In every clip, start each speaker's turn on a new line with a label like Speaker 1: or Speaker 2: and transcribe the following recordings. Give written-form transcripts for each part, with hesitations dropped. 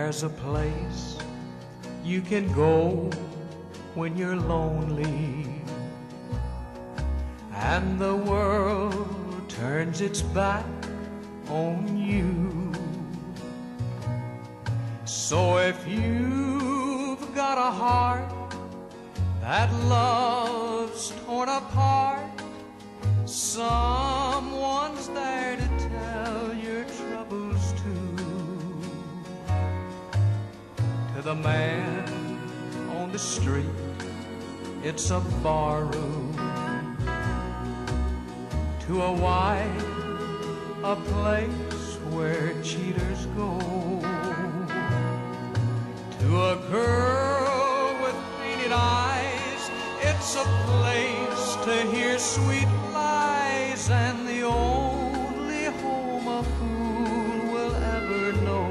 Speaker 1: There's a place you can go when you're lonely and the world turns its back on you. So if you've got a heart that love's torn apart, someone's there to tell your troubles to. To the man on the street, it's a barroom. To a wife, a place where cheaters go. To a girl with painted eyes, it's a place to hear sweet lies, and the only home a fool will ever know.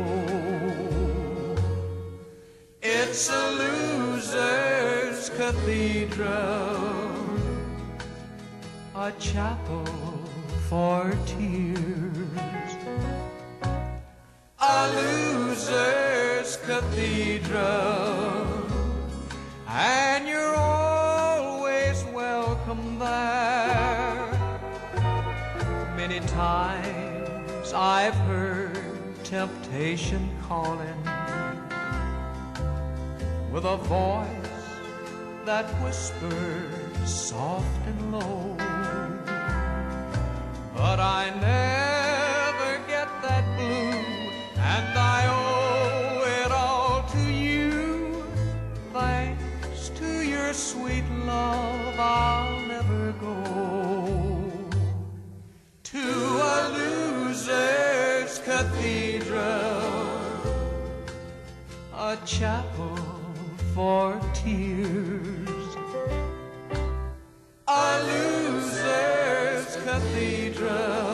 Speaker 1: It's a loser's cathedral, a chapel for tears. A loser's cathedral, and you're always welcome there. Many times I've heard temptation calling with a voice that whispers soft and low, but I never get that blue, and I owe it all to you. Thanks to your sweet love, I'll never go to a loser's cathedral, a chapel for tears. A loser's cathedral,